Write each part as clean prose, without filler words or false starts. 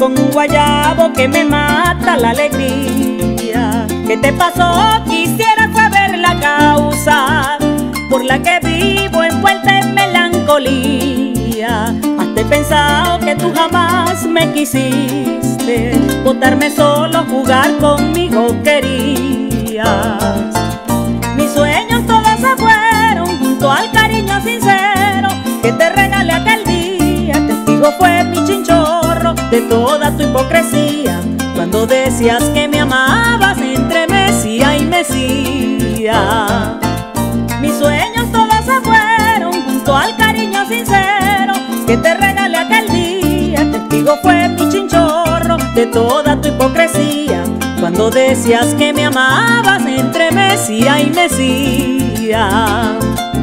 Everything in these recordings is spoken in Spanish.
con un guayabo que me mata la alegría. ¿Qué te pasó? Quisiera saber la causa por la que vivo envuelta en melancolía. ¿Has pensado que tú jamás me quisiste? Botarme solo, jugar conmigo querías. Mis sueños todos se fueron junto al cariño sincero que te regalé aquel día. Testigo fue mi chinchorro de toda tu hipocresía. Cuando decías que me amabas entre Mesía y Mesía. Mis sueños todos se fueron junto al cariño sincero que te regalé aquel día. Testigo fue mi chinchorro de toda tu hipocresía. Cuando decías que me amabas entre Mesía y Mesía.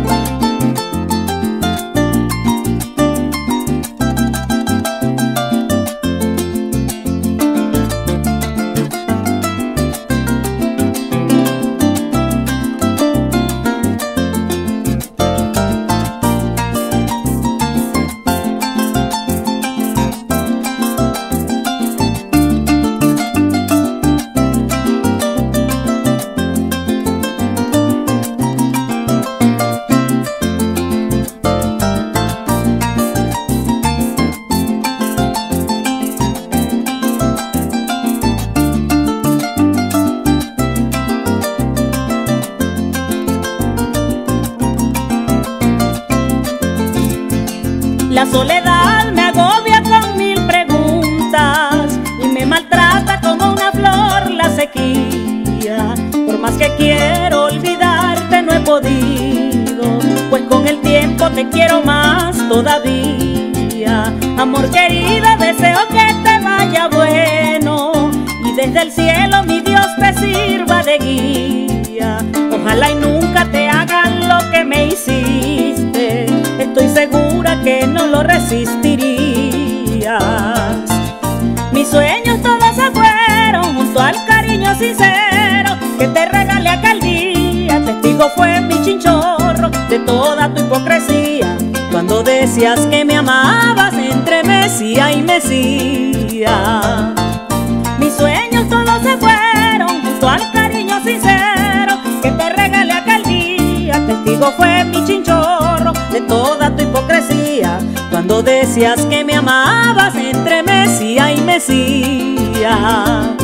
La soledad me agobia con mil preguntas y me maltrata como una flor la sequía. Por más que quiero olvidarte no he podido, pues con el tiempo te quiero más todavía. Amor querido, deseo que te vaya bueno y desde el cielo mi Dios te sirva de guía. Ojalá y nunca te hagan lo que me hiciste, estoy segura que no lo resistirías. Mis sueños todos se fueron junto al cariño sincero que te regalé aquel día. Testigo fue mi chinchorro de toda tu hipocresía. Cuando decías que me amabas entre Mesía y Mesía. Mis sueños todos se fueron junto al cariño sincero que te regalé aquel día. Testigo fue mi chinchorro de toda tu hipocresía. Cuando decías que me amabas entre Mesía y Mesía.